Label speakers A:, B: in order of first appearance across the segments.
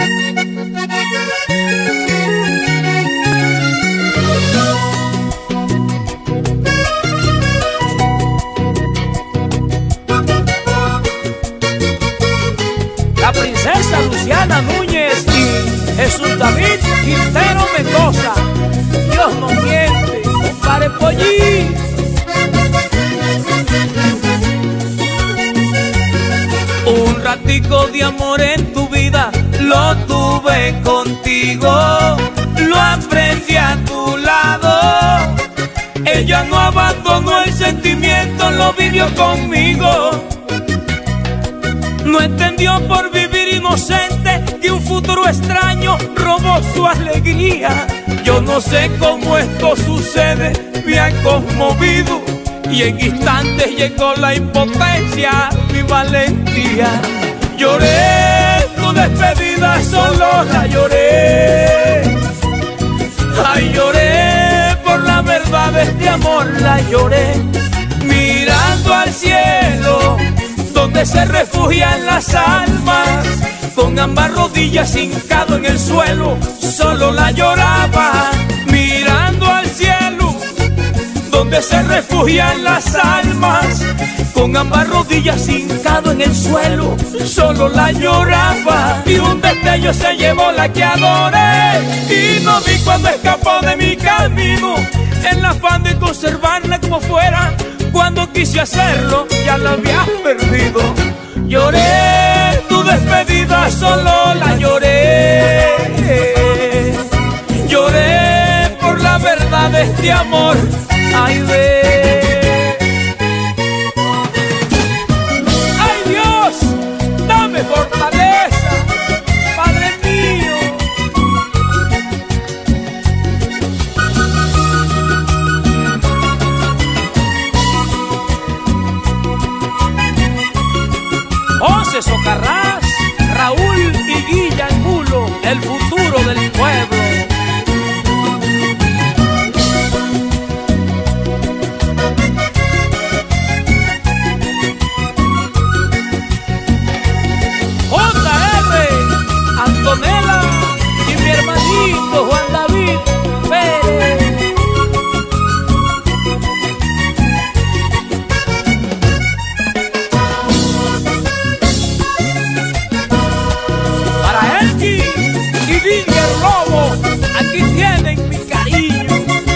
A: La princesa Luciana Núñez y Jesús David Quintero Mendoza. Dios no miente, compadre Pollín. Un ratico de amor en tu vida lo tuve contigo, lo aprendí a tu lado. Ella no abandonó el sentimiento, lo vivió conmigo. No entendió por vivir inocente que un futuro extraño robó su alegría. Yo no sé cómo esto sucede, me ha conmovido y en instantes llegó la impotencia, mi valentía. Lloré tu despedida, solo la lloré. Ay, lloré por la verdad de este amor, la lloré. Mirando al cielo, donde se refugian las almas, con ambas rodillas hincado en el suelo, solo la lloraba. Mirando al cielo, donde se refugian las almas, con ambas rodillas hincado en el suelo, solo la lloraba. Y un destello se llevó la que adoré, y no vi cuando escapó de mi camino, en el afán de conservarla como fuera. Cuando quise hacerlo, ya la había perdido. Lloré tu despedida, solo la lloré. Lloré por la verdad de este amor. Ay, ve. Ay, Dios, dame fortaleza, Padre mío. José Socarrás, Raúl y Guilla Angulo, el futuro del pueblo. J.R. Antonella y mi hermanito Juan David Pérez. Y Vicky el Lobo, aquí tienen mi cariño.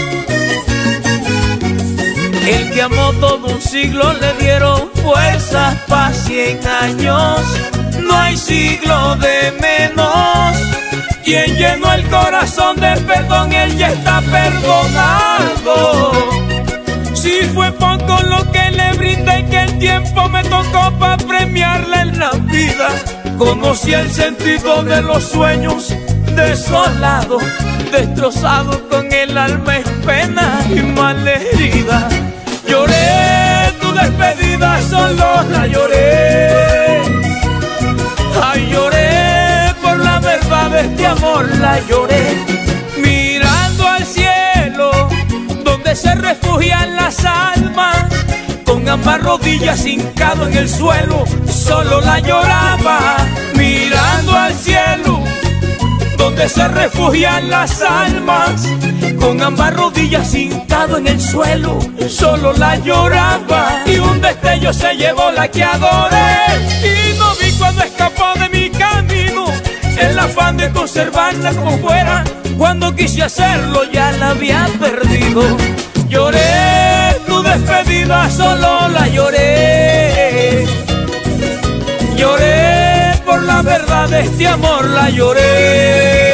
A: El que amó todo un siglo le dieron fuerzas para 100 años. No hay siglo de menos. Quien llenó el corazón de perdón, él ya está perdonado. Si fue poco lo que le brindé, que el tiempo me tocó para premiarle en la vida. Conocí el sentido de los sueños, desolado, destrozado, con el alma en pena y malherida. Lloré tu despedida, solo la lloré. Ay, lloré por la verdad de este amor, la lloré. Mirando al cielo, donde se refugian las almas, con ambas rodillas hincado en el suelo, solo la lloraba. Mirando al cielo, donde se refugian las almas, con ambas rodillas hincado en el suelo, solo la lloraba. Y un destello se llevó la que adoré, y no vi cuando escapó de mi camino, en el afán de conservarla como fuera. Cuando quise hacerlo, ya la había perdido. Lloré tu despedida, solo la lloré. Lloré por la verdad de este amor, la lloré.